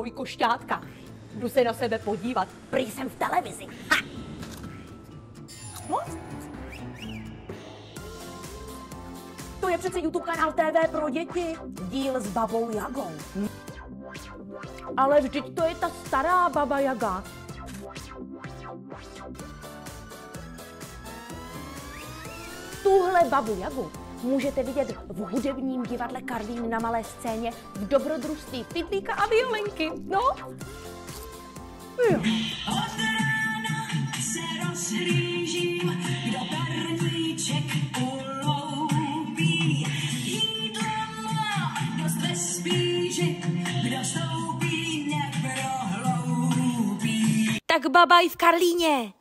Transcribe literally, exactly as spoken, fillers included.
mojí košťátka. Jdu se na sebe podívat, prý jsem v televizi. Ha! No? To je přece YouTube kanál T V pro děti. Díl s babou Jagou. Hm. Ale vždyť to je ta stará baba Jaga. Tuhle babu Jagu můžete vidět v hudebním divadle Karlín na malé scéně v dobrodružství Pytlíka a Violenky. No? Jo. Od rána se rozhlížím, kdo perníček uloupí. Jídlo má dost ve spíži, kdo stoupí neprohloupí. Tak babaj v Karlíně.